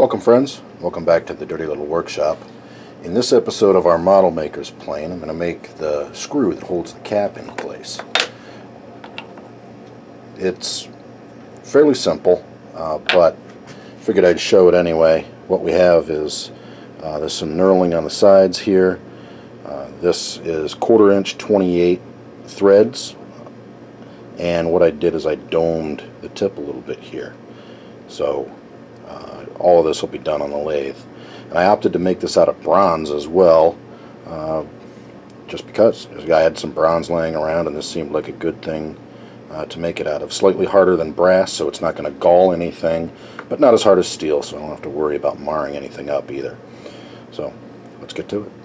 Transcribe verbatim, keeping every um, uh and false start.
Welcome friends, welcome back to the Dirty Little Workshop. In this episode of our Model Maker's Plane, I'm going to make the screw that holds the cap in place. It's fairly simple, uh, but figured I'd show it anyway. What we have is uh, there's some knurling on the sides here. Uh, this is quarter inch twenty-eight threads, and what I did is I domed the tip a little bit here. So uh, all of this will be done on the lathe. And I opted to make this out of bronze as well, uh, just because this guy had some bronze laying around and this seemed like a good thing uh, to make it out of. Slightly harder than brass, so it's not going to gall anything, but not as hard as steel, so I don't have to worry about marring anything up either. So let's get to it.